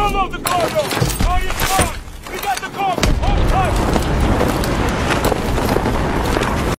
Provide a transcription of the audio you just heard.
Unload the cargo! Target's gone! We got the cargo! Hold tight!